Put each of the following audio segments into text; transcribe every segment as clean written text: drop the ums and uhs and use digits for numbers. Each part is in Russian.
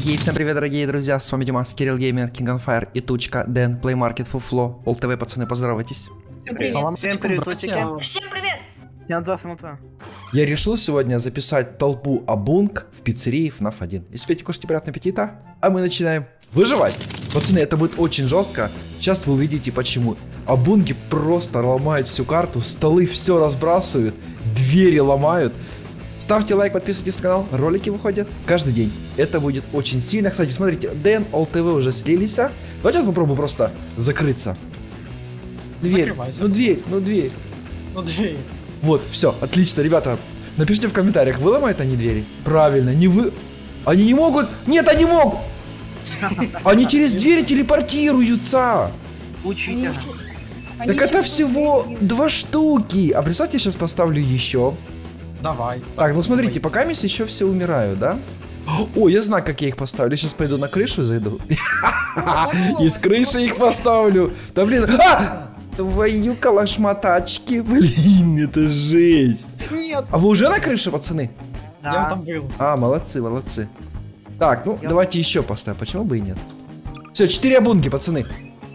Ей, всем привет, дорогие друзья, с вами Димас, Кирилл Геймер, King on Fire и Тучка, Дэн, Play Market, Фуфло, ОЛТВ, пацаны, поздоровайтесь. Всем привет. Всем привет, Всем привет. Я на 2 самотва. Я решил сегодня записать толпу Абунг в пиццерии FNAF 1. Если пейте, кушайте, приятного аппетита, а мы начинаем выживать. Пацаны, это будет очень жестко, сейчас вы увидите почему. Абунги просто ломают всю карту, столы все разбрасывают, двери ломают. Ставьте лайк, подписывайтесь на канал, ролики выходят каждый день. Это будет очень сильно. Кстати, смотрите, Дэн, ОЛТВ уже слились. Давайте я попробую просто закрыться. Дверь, дверь. Вот, все, отлично, ребята. Напишите в комментариях, выломают они двери? Правильно, не вы... Они не могут... Нет, они могут! Они через двери телепортируются! Учите. Так это всего 2 штуки. А представьте, я сейчас поставлю еще. Давай. Так, ну смотрите, пока месяц еще все умирают, да? О, я знаю, как я их поставлю. Сейчас пойду на крышу и зайду. И с крыши их поставлю. Да блин. Твою калашматачки. Блин, это жесть. Нет. А вы уже на крыше, пацаны? Я там был. А, молодцы, молодцы. Так, ну давайте еще поставим. Почему бы и нет? Все, 4 абунги, пацаны.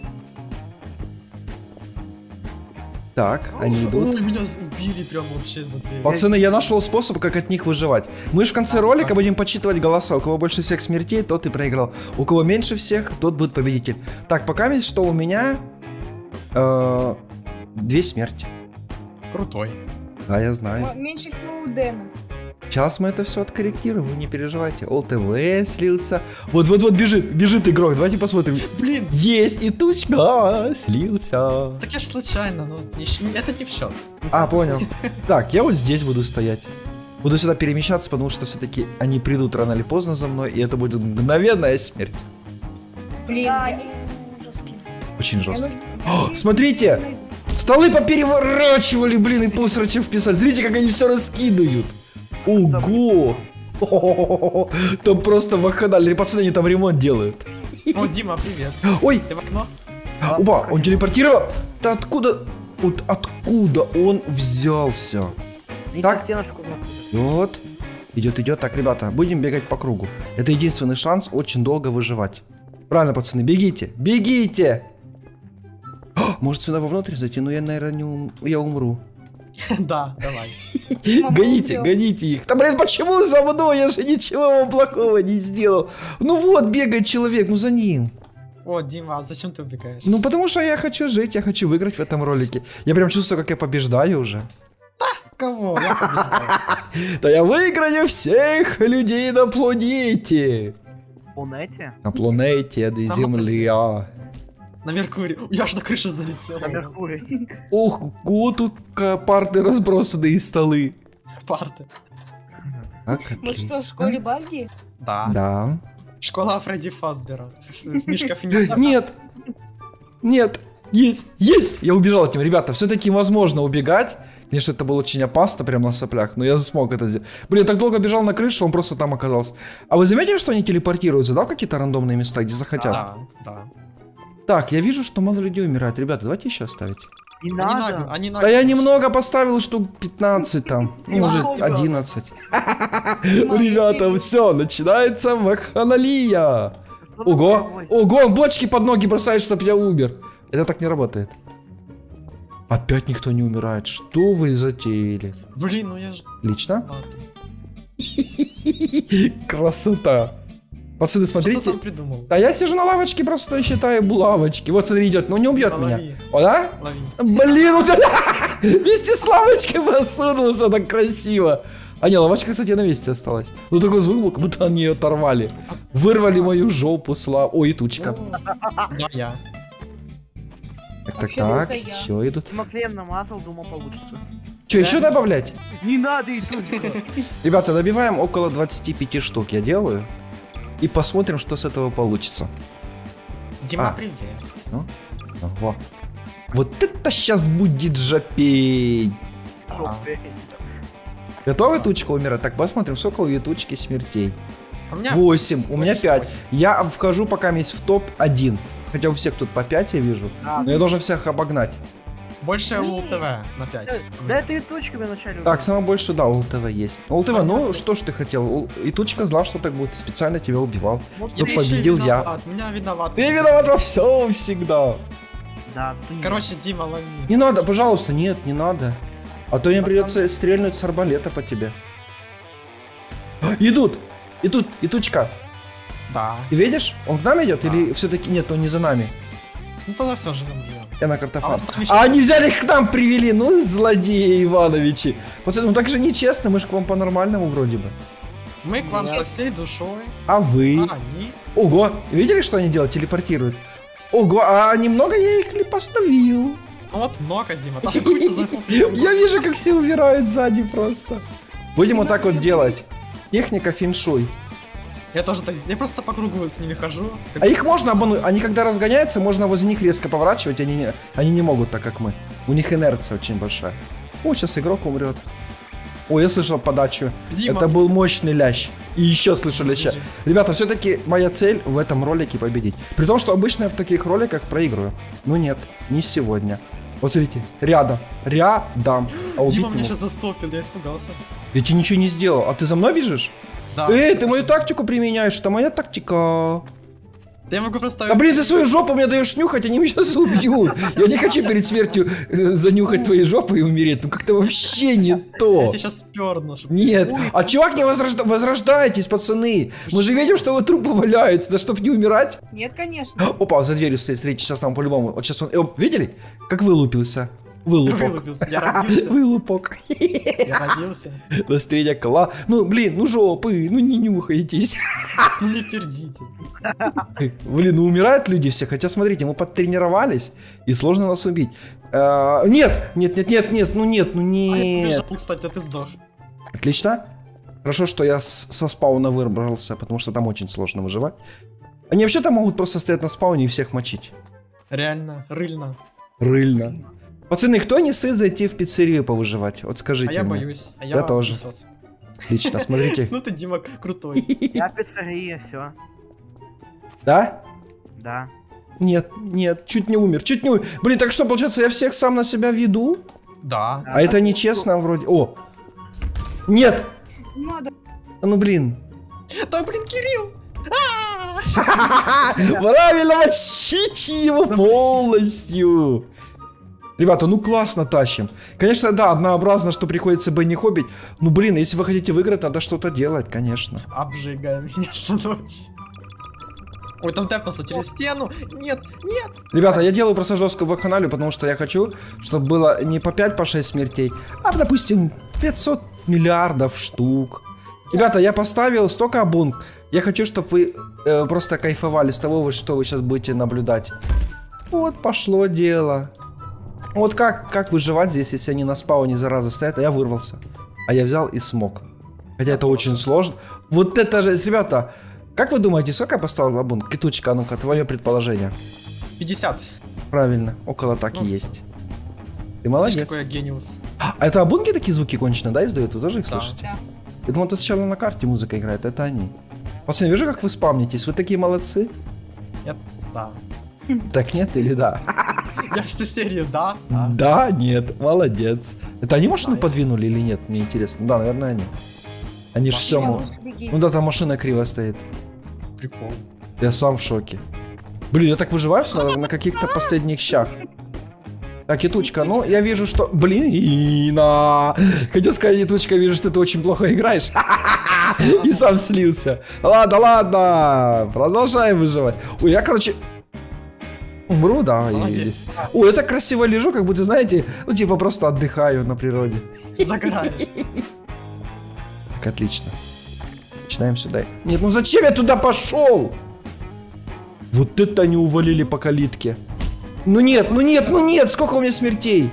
Так, они идут. Ой, меня убили прям вообще за дверь. Пацаны, я нашел способ, как от них выживать. Мы же в конце ролика будем подсчитывать голоса. У кого больше всех смертей, тот и проиграл. У кого меньше всех, тот будет победитель. Так, пока есть, что у меня 2 смерти. Крутой. Да, я знаю. Меньше всего у Дэна. Сейчас мы это все откорректируем, вы не переживайте. ОЛТВ слился. Вот бежит игрок. Давайте посмотрим. Блин. Есть и Тучка слился. Так я ж случайно, ну это не в счет. А, понял. Так, я вот здесь буду стоять. Буду сюда перемещаться, потому что все-таки они придут рано или поздно за мной, и это будет мгновенная смерть. Блин, Да, они жесткие. Очень жестко. О, смотрите! Столы попереворачивали, блин, и посрачев вписали. Смотрите, как они все раскидывают. Ого! Там просто вахханаль. Пацаны, они там ремонт делают. О, Дима, привет. Ой! Ты в окно? Опа, он телепортировал. Да откуда? Вот откуда он взялся? Так. Вот. Идет. Так, ребята, будем бегать по кругу. Это единственный шанс очень долго выживать. Правильно, пацаны, бегите. Бегите! Может сюда вовнутрь зайти? Но я, наверное, я умру. Да, давай. Гоните их. Да блин, почему за мной? Я же ничего вам плохого не сделал. Ну вот, бегает человек, ну за ним. О, Дима, а зачем ты убегаешь? Ну потому что я хочу жить, я хочу выиграть в этом ролике. Я прям чувствую, как я побеждаю уже. Кого? Я побеждаю. Да я выиграю всех людей на планете. Планете? На планете до Земля. На Меркурий. Я ж на крышу залетел. На Меркурий. Ох, вот тут парты разбросаны и столы. Парты. Мы что, в школе Бальди? Да. Да. Школа Фредди Фазбера. Мишка Финика. Нет, есть. Я убежал от него, ребята, все-таки возможно убегать. Конечно, это было очень опасно, прям на соплях, но я смог это сделать. Блин, так долго бежал на крышу, он просто там оказался. А вы заметили, что они телепортируются, да, в какие-то рандомные места, где захотят? Да. Так, я вижу, что мало людей умирает. Ребята, давайте еще оставить. Не надо. Они Да я немного поставил, штук 15 там, ну, может 11. Ребята, все, начинается вахханалия. Ого, он бочки под ноги бросает, чтоб я умер. Это так не работает. Опять никто не умирает. Что вы затеяли? Блин, ну я же... Лично? Красота. Пацаны, смотрите. Что ты там придумал? А я сижу на лавочке, просто считаю булавочки. Вот, смотри, идет, но не убьет меня. О, да? Лови. Блин, вот вместе с лавочкой посунулся так красиво. А не, лавочка, кстати, на месте осталась. Ну такой звук был, как будто они ее оторвали. Вырвали мою жопу Ой, и Тучка. Да, я. Так, еще идут. Дима клеем намазал, думал получится. Че, еще добавлять? Не надо и тут. Ребята, добиваем около 25 штук, я делаю. И посмотрим, что с этого получится. Дима, привет. Ну, во. Вот это сейчас будет жопень. Готовы, Тучка умирать? Так, посмотрим, сколько у Тучки смертей. 8, у меня 5. Я вхожу пока есть в топ-1. Хотя у всех тут по 5 я вижу. Но я должен всех обогнать. Больше УЛТВ на 5. Да это и точками вначале. Так, самое больше, да, у ЛТВ есть. У ЛТВ, ну что ж ты хотел? И тучка знал, что так будет, специально тебя убивал. Чтоб победил я. Меня виноват. Ты виноват во всем всегда. Да, ты не- Короче, Дима, лови. Не надо, пожалуйста, нет, не надо. А то мне придется стрельнуть с арбалета по тебе. Идут! И тучка. Да. Ты видишь? Он к нам идет Да. или все-таки нет, он не за нами? Ну тогда все, живем. Я на картофан. вот там ещё- А они взяли их к нам, привели, ну злодеи Ивановичи. Пацаны, ну так же нечестно, мы же к вам по-нормальному вроде бы. Мы к вам со всей душой. А вы? А они? Ого, видели, что они делают? Телепортируют. Ого, а немного я их ли поставил? Ну вот много, Дима. Там куча знакомых. Я вижу, как все умирают сзади просто. Будем вот так вот делать. Техника феншуй. Я тоже так. Я просто по кругу с ними хожу. А их можно обмануть. Они когда разгоняются, можно возле них резко поворачивать. Они не могут так, как мы. У них инерция очень большая. О, сейчас игрок умрет. О, я слышал подачу. Дима. Это был мощный лящ. И еще слышу ляща. Бежи. Ребята, все-таки моя цель в этом ролике победить. При том, что обычно я в таких роликах проигрываю. Ну нет, не сегодня. Вот смотрите, рядом. Рядом. А убить Дима не меня мог. сейчас застопил, я испугался. Я тебе ничего не сделал. А ты за мной бежишь? Да. Ты мою тактику применяешь. Это моя тактика. Я могу просто... Да блин, ты свою жопу мне даешь нюхать, они меня сейчас убьют. Я не хочу перед смертью занюхать твои жопы и умереть. Ну как-то вообще не Я то. тебя сейчас перну. чтоб- Нет. А чувак, не возрождайтесь, пацаны. Мы же видим, что вы трупы валяются. Да чтоб не умирать. Нет, конечно. Опа, за дверью стоит. Смотрите, сейчас там по-любому. Вот сейчас он... Видели? Как вылупился? Вылупок. Вылупился. Я родился. Вылупок. Я родился. Настроение кла. Ну, блин, ну жопы, ну не нюхайтесь. Ну не пердите. Блин, ну умирают люди все, хотя смотрите, мы подтренировались, и сложно нас убить. Нет, ну нет. Бежал, кстати, а ты сдох. Отлично. Хорошо, что я со спауна выбрался, потому что там очень сложно выживать. Они вообще-то могут просто стоять на спауне и всех мочить. Реально, рыльно. Рыльно. Пацаны, кто не сыт зайти в пиццерию повыживать? Вот скажите А я мне. боюсь. А Я тоже. пылесос. Отлично, смотрите. Ну ты, Дима, крутой. Я пиццерия, все. Да? Да. Нет, чуть не умер. Блин, так что, получается, я всех сам на себя веду? Да. А это нечестно вроде. О! Нет! Не надо. Ну блин. Да, блин, Кирилл! Правильно, мочите его полностью. Ребята, ну классно тащим. Конечно, да, однообразно, что приходится бы не хоббить. Ну блин, если вы хотите выиграть, надо что-то делать, конечно. Обжигай меня всю ночь. Ой, там тэпнулся через стену. Нет. Ребята, я делаю просто жесткую вакханалию, потому что я хочу, чтобы было не по 5, по 6 смертей, а, допустим, 500 миллиардов штук. Ребята, я поставил столько абунг. Я хочу, чтобы вы просто кайфовали с того, что вы сейчас будете наблюдать. Вот пошло дело. Вот как выживать здесь, если они на спауне зараза стоят, а я вырвался. А я взял и смог. Хотя это очень сложно. Вот это же, ребята, как вы думаете, сколько я поставил абунг? Китучка, ну-ка, твое предположение. 50. Правильно, около так и Ну, есть. Ты Видишь, молодец. какой я гениус. А это абунги такие звуки кончено, да, издают? Вы тоже их Да. слышите? Да. Я думал, это сначала на карте музыка играет, это они. Пацаны, вижу, как вы спамнитесь, вы такие молодцы. Да. Так нет или да? Я всю серию, да. Да, нет, молодец. Это они машину Да, я- подвинули или нет? Мне интересно. Да, наверное, они. Они же все... Машина. Лучше беги. Ну да, там машина криво стоит. Прикол. Я сам в шоке. Блин, я так выживаю всё на каких-то последних щах. Так, Ятучка, ну я вижу, что... Блин, хотел сказать, Ятучка, вижу, что ты очень плохо играешь. И сам слился. Ладно, продолжаем выживать. Ой, я, короче... Умру, да. Молодец. Ой, я так красиво лежу, как будто, знаете, ну типа просто отдыхаю на природе. Загораешь. Так, отлично. Начинаем сюда. Нет, ну зачем я туда пошел? Вот это они увалили по калитке. Ну нет, сколько у меня смертей?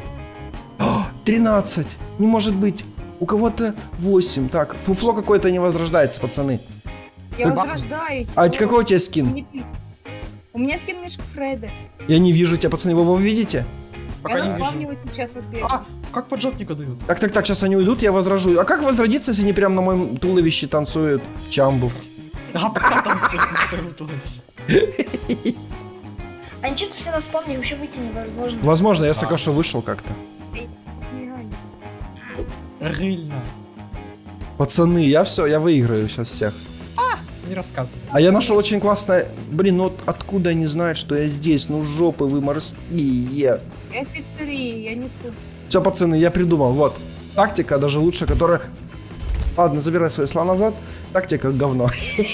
13. Не может быть. У кого-то 8. Так, фуфло какое-то не возрождается, пацаны. Я Так, возрождаюсь. А какой у тебя скин? Не ты. У меня скин мишка Фреда. Я не вижу тебя, пацаны, вы видите? Пока Я не вижу. наспавниваю сейчас вот первый. А, как поджопника дают? Так, сейчас они уйдут, я возражу. А как возродиться, если они прям на моем туловище танцуют чамбу? А пока там стоит на твоем туловище. Они чисто все на спавне, вообще выйти невозможно. Возможно, я ж только что вышел как-то. Рыльно. Пацаны, я все, я выиграю сейчас всех. Не рассказывай. А я нашел очень классное... Блин, ну вот откуда они знают, что я здесь? Ну жопы вы морские. Я в пиццерии, я несу. Все, пацаны, я придумал. Вот. Тактика даже лучше, которая... Ладно, забирай свои слова назад. Тактика говно.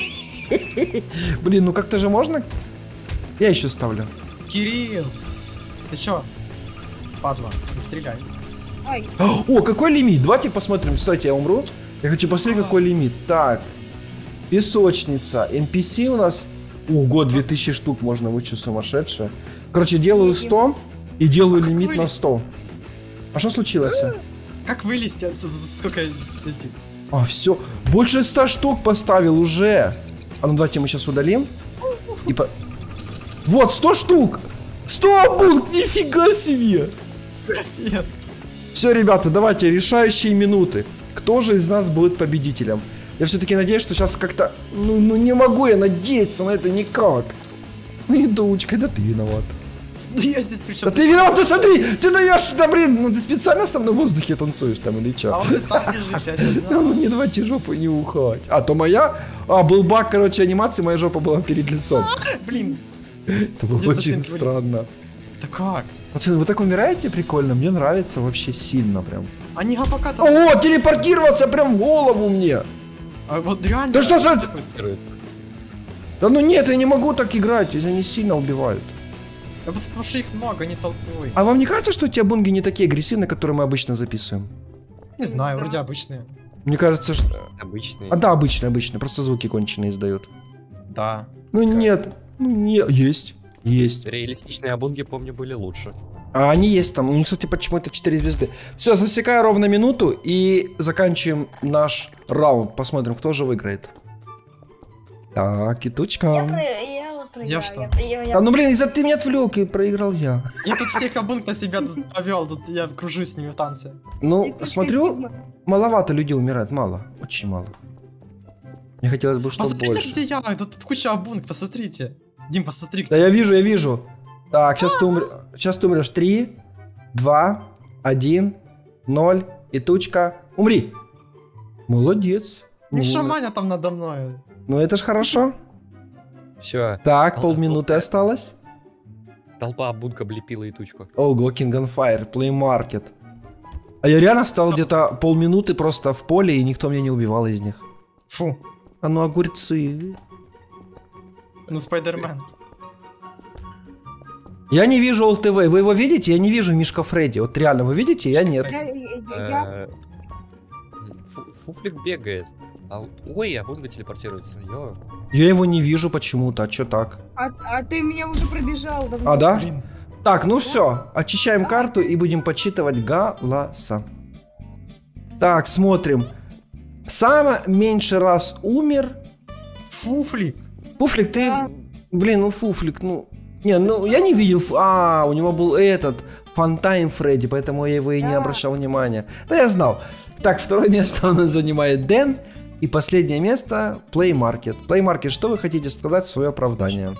Блин, ну как-то же можно? Я еще ставлю. Кирилл! Ты чё? Падла, не стреляй. Ай, О, какой лимит? Давайте посмотрим. Стойте, я умру. Я хочу посмотреть, какой лимит. Так. Песочница. NPC у нас... Ого, 2000 штук можно вычесть, сумасшедшее. Короче, делаю 100 и делаю лимит на 100. А что случилось? Как вылезти отсюда? Сколько этих? А, все. Больше 100 штук поставил уже. А ну давайте мы сейчас удалим. И по... Вот, 100 штук! 100 бунт! Нифига себе! Нет. Все, ребята, давайте, решающие минуты. Кто же из нас будет победителем? Я все-таки надеюсь, что сейчас как-то... Ну не могу я надеяться на это никак. Ну и дочка, да ты виноват. Ну я здесь причем. Да ты виноват, ты смотри! Ты даешь, да блин, ну ты специально со мной в воздухе танцуешь там или А что? вот ты сам бежишь, я сейчас Ну не давайте жопу не ухать. А то моя... А, был баг, короче, анимации, моя жопа была перед лицом. Блин. Это было Где за очень тем странно. Да как? Пацаны, вы так умираете прикольно? Мне нравится вообще сильно прям. Они пока там... О, телепортировался прям в голову мне! А вот реально... Да что за... Телепортируется. Да ну нет, я не могу так играть, если они сильно убивают. Да потому что их много, они толпой. А вам не кажется, что эти абунги не такие агрессивные, которые мы обычно записываем? Не знаю, вроде обычные. Мне кажется, что... Обычный. А да, обычные, просто звуки конченые издают. Да. Ну нет, есть. Реалистичные абунги, помню, были лучше. А они есть там, у них, кстати, почему-то 4 звезды. Все, засекаю ровно минуту и заканчиваем наш раунд. Посмотрим, кто же выиграет. Так, китучка. Я вот проиграл. Я что? Да ну блин, из-за ты меня отвлек и проиграл я. Я тут всех абунг на себя тут повел, тут я кружусь с ними в танце. Ну, ты смотрю, Сигма. маловато людей умирает, мало, очень мало. Мне хотелось бы, чтобы Посмотрите, больше. где я, тут куча абунг, посмотрите. Дим, посмотри. Да я вижу. Так, сейчас ты умрешь. 3, 2, 1, 0 и тучка. Умри. Молодец. Не шаманя там надо мной. Ну это ж хорошо. Все. Так, полминуты осталось. Толпа абунг облепила и тучку. Ого, King on Fire, Play Market. А я реально стал где-то полминуты просто в поле, и никто меня не убивал из них. Фу. А ну огурцы. Ну, Спайдермен. Я не вижу ЛТВ. Вы его видите? Я не вижу Мишка Фредди. Вот реально, вы видите? Я нет. Я Фуфлик бегает. Ой, абунга телепортируется. Йо. Я его не вижу почему-то. А чё так? А ты меня уже пробежал давно. А, да? Блин. Так, ну все. Очищаем карту и будем подсчитывать голоса. Так, смотрим. Самый меньший раз умер. Фуфлик. Фуфлик, ты... Да. Блин, ну Фуфлик, ну... Не, ну я не видел... А, у него был этот... Фантайм Фредди, поэтому я его и не Да. обращал внимания. Да я знал. Так, второе место у нас занимает Дэн. И последнее место Play Market. Play Market, что вы хотите сказать в свое оправдание?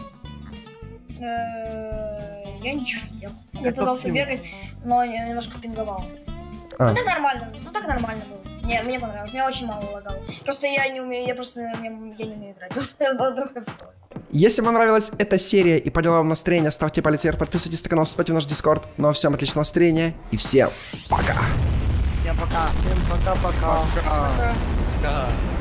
Я ничего не делал. Я пытался бегать, но я немножко пинговал. А. Ну так нормально было. Не, мне понравилось, меня очень мало лагало. Просто я не умею, я не умею играть. Я в другой стороне. Если вам нравилась эта серия и подняла вам настроение, ставьте палец вверх, подписывайтесь на канал, вступайте в наш Дискорд. Ну а всем отличного настроения и всем пока! Всем пока. Пока. Пока. Да.